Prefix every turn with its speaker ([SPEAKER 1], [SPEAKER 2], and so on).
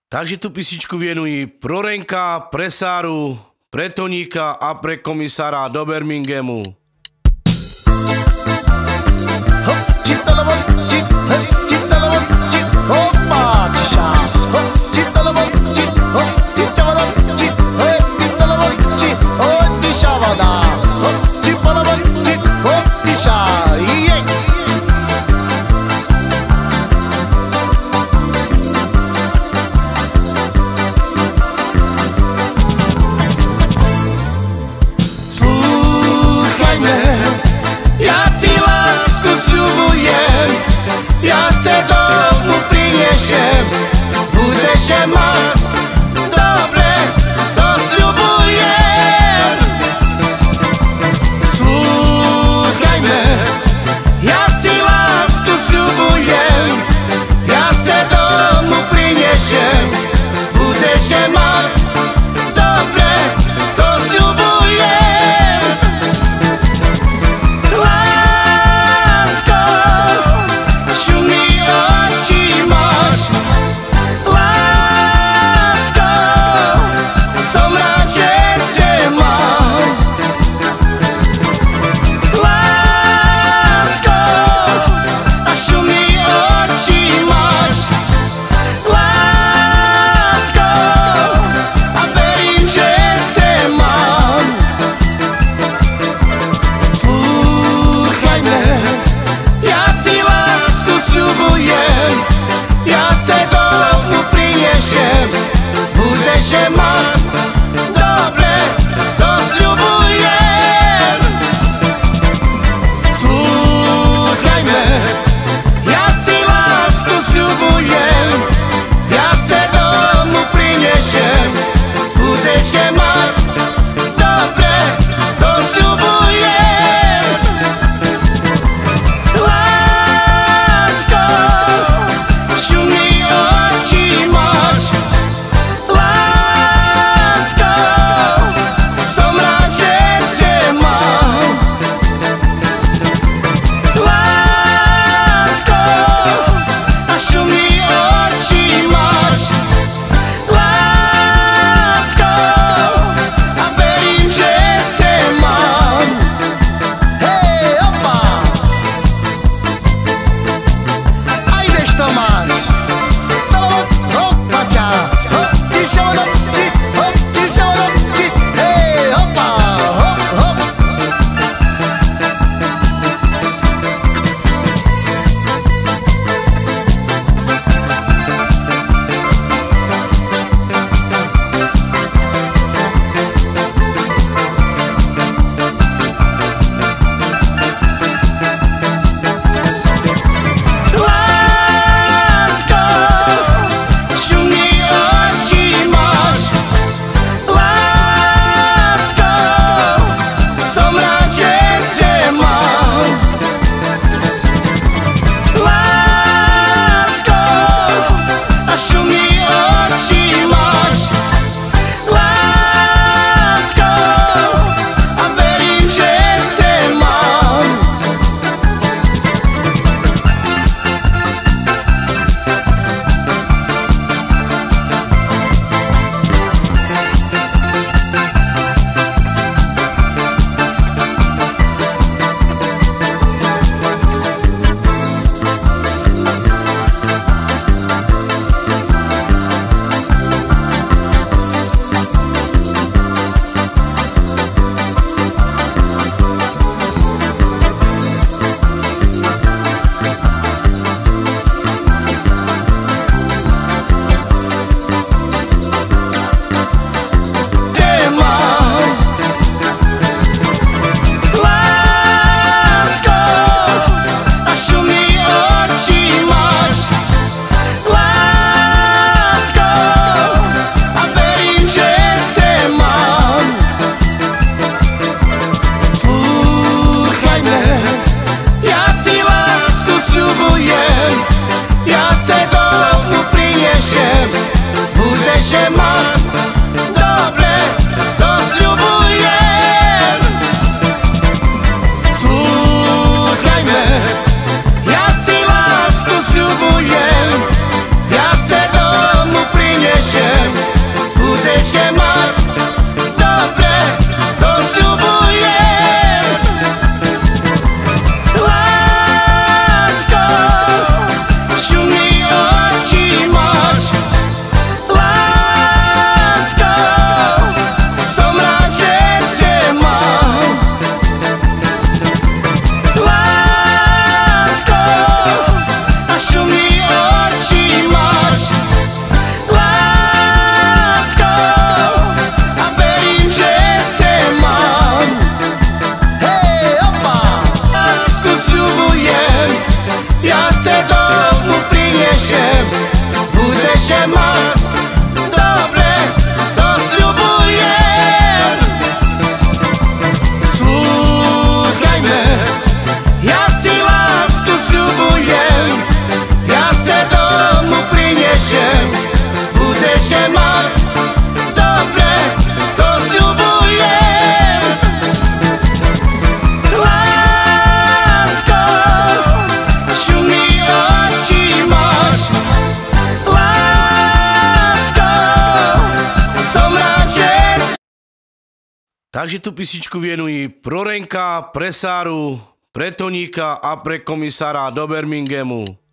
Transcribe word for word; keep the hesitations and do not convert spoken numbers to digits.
[SPEAKER 1] Takže tú písničku věnují pro Renka, pre Sáru, pre Toníka a pre komisára do Birminghamu.
[SPEAKER 2] Ja chcę domu przyniesiem, budeš je mať dobre, to sľubujem. Slúchajme, ja ti lásku sľubujem, ja chcę domu przyniesiem, budeš je mať dobre, to sľubujem. Budeš je mať dobre, to sľubujem. Slúchajme, ja ti lásku sľubujem, ja te domu prinesiem, budeš je mať dobre, to sľubujem. Lásko, šumí oči máš, lásko, mať dobre, to sľubujem. Slúchajme, ja ti lásku sľubujem, ja te domu prinešem, budeš mať dobre, to sľubujem. Lásko, šumí oči máš, lásko, som rád, že...
[SPEAKER 1] Takže tú písničku venují pro Renka, pre Sáru, pre Toníka a pre komisára do Birminghamu.